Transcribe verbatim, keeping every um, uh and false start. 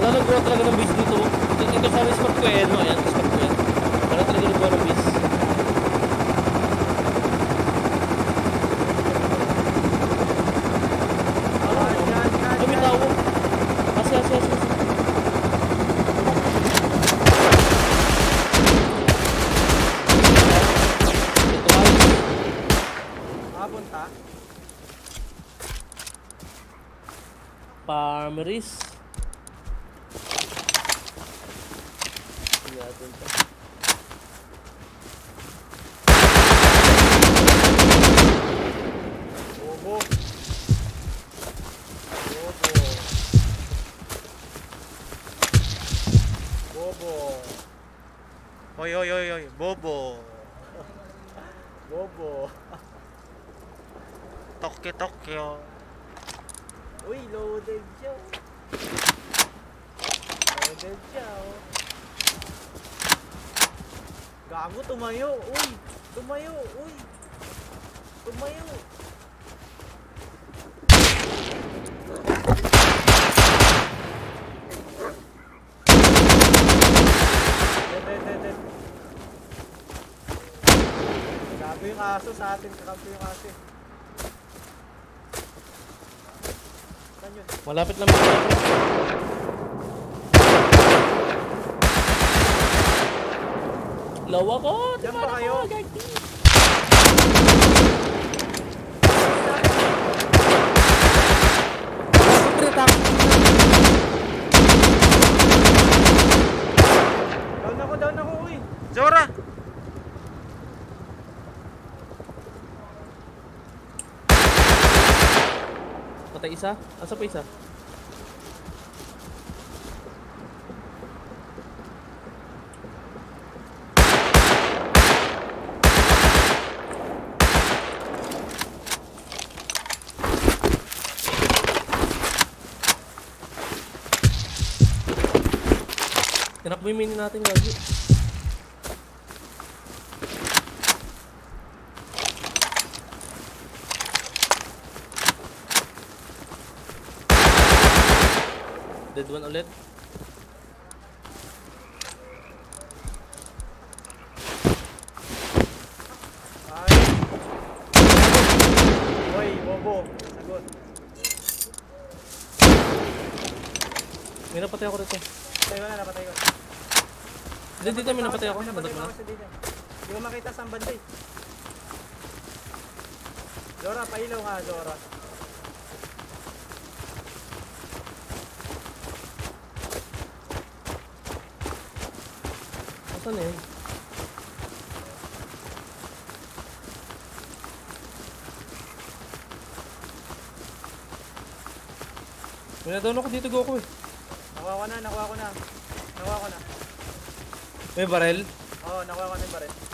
Wala naggawa talaga ng base dito. Ito, ito sa spot ko eh, no? Ayan, spot ko yan. Wala talaga naggawa ng base. Kami tao. Asi, asi, asi. Ito ayos. Makapunta. Farmeries. Yeah, dito. Bobo. Bobo. Bobo. Oy, oy, oy, oy. Bobo. Bobo. Tokke, tokke. Uy, loaded siya. Loaded siya, oh. Gago, tumayo. Uy, tumayo. Uy. Tumayo. Dead, dead, dead, dead. Gago yung aso sa atin. Kakampi yung aso. Malapit lang malapit. Lawa ko! Diyan ba kayo? Down ako, down ako, uy! Zora! Patay isa? Asa pa isa? Tinap mo yung mini natin lagi. Dead one ulit. Ay. Uy, bobo. Sagot. May napatay ako rito. Patay ko na, napatay ko. Dito, dito, may napatay ako. Napatay Nadat ko mo na. ako sa dito. Hindi ko makita saan banda eh. Zora, pailaw nga, Zora. Saan eh? May na-down ako dito, Goku eh. Nakuha ko na, nakuha ko na. Nakuha ko na. May barrel? Oo, nakuha ko na yung baril.